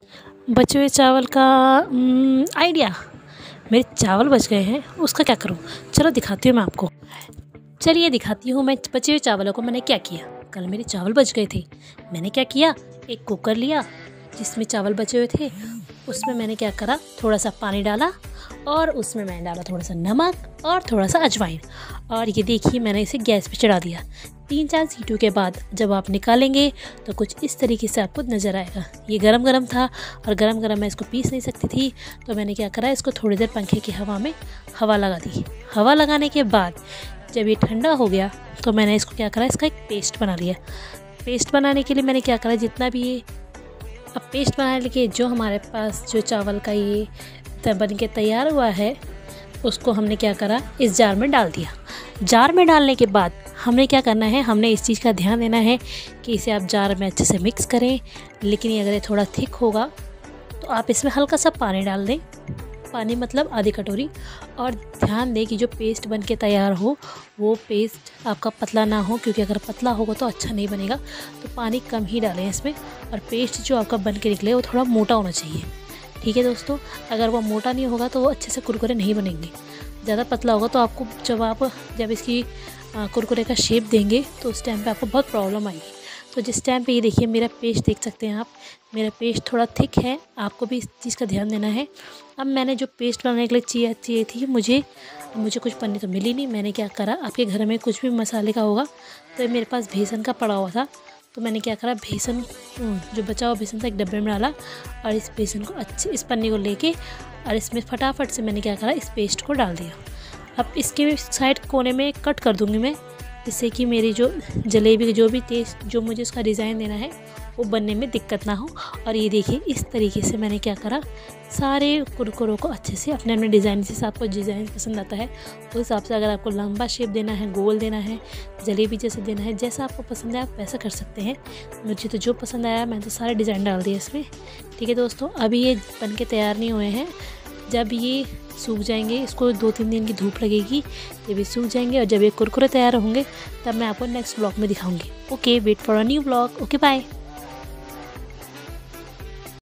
बचे हुए चावल का आइडिया। मेरे चावल बच गए हैं, उसका क्या करूं? चलो दिखाती हूँ मैं आपको। चलिए दिखाती हूँ मैं बचे हुए चावलों को मैंने क्या किया। कल मेरे चावल बच गए थे, मैंने क्या किया, एक कुकर लिया जिसमें चावल बचे हुए थे। उसमें मैंने क्या करा, थोड़ा सा पानी डाला और उसमें मैंने डाला थोड़ा सा नमक और थोड़ा सा अजवाइन। और ये देखिए मैंने इसे गैस पे चढ़ा दिया। 3-4 सीटों के बाद जब आप निकालेंगे तो कुछ इस तरीके से आपको नज़र आएगा। ये गरम गरम था और गरम गरम मैं इसको पीस नहीं सकती थी, तो मैंने क्या करा, इसको थोड़ी देर पंखे की हवा में हवा लगा दी। हवा लगाने के बाद जब ये ठंडा हो गया तो मैंने इसको क्या करा, इसका एक पेस्ट बना लिया। पेस्ट बनाने के लिए मैंने क्या करा, जितना भी ये अब पेस्ट बनाने के जो हमारे पास जो चावल का ये बन के तैयार हुआ है, उसको हमने क्या करा, इस जार में डाल दिया। जार में डालने के बाद हमने क्या करना है, हमने इस चीज़ का ध्यान देना है कि इसे आप जार में अच्छे से मिक्स करें। लेकिन अगर ये थोड़ा थिक होगा तो आप इसमें हल्का सा पानी डाल दें, पानी मतलब आधी कटोरी। और ध्यान दें कि जो पेस्ट बन के तैयार हो वो पेस्ट आपका पतला ना हो, क्योंकि अगर पतला होगा तो अच्छा नहीं बनेगा। तो पानी कम ही डालें इसमें, और पेस्ट जो आपका बन के निकले वो थोड़ा मोटा होना चाहिए। ठीक है दोस्तों, अगर वो मोटा नहीं होगा तो वो अच्छे से कुरकुरे नहीं बनेंगे। ज़्यादा पतला होगा तो आपको जब इसकी कुरकुरे का शेप देंगे तो उस टाइम पे आपको बहुत प्रॉब्लम आएगी। तो जिस टाइम पे ये देखिए मेरा पेस्ट देख सकते हैं आप, मेरा पेस्ट थोड़ा थिक है, आपको भी इस चीज़ का ध्यान देना है। अब मैंने जो पेस्ट बनाने के लिए चाहिए थी मुझे कुछ पन्नी तो मिली नहीं। मैंने क्या करा, आपके घर में कुछ भी मसाले का होगा, तो मेरे पास बेसन का पड़ा हुआ था, तो मैंने क्या करा, बेसन जो बचा हुआ बेसन था एक डब्बे में डाला और इस बेसन को इस पन्नी को लेके और इसमें फटाफट से मैंने क्या करा, इस पेस्ट को डाल दिया। अब इसके साइड कोने में कट कर दूँगी मैं, जिससे कि मेरी जो जलेबी का जो भी टेस्ट जो मुझे उसका डिज़ाइन देना है वो बनने में दिक्कत ना हो। और ये देखिए इस तरीके से मैंने क्या करा, सारे कुरकुरों को अच्छे से अपने अपने डिज़ाइन, जैसे आपको डिज़ाइन पसंद आता है उस हिसाब से, अगर आपको लंबा शेप देना है, गोल देना है, जलेबी जैसे देना है, जैसा आपको पसंद है आप वैसा कर सकते हैं। मुझे तो जो पसंद आया मैंने तो सारे डिज़ाइन डाल दिए इसमें। ठीक है दोस्तों, अभी ये बन के तैयार नहीं हुए हैं। जब ये सूख जाएंगे, इसको 2-3 दिन की धूप लगेगी, जब ये सूख जाएंगे और जब ये कुरकुरे तैयार होंगे तब मैं आपको नेक्स्ट ब्लॉग में दिखाऊंगी। Okay, wait for a new blog. Okay, bye.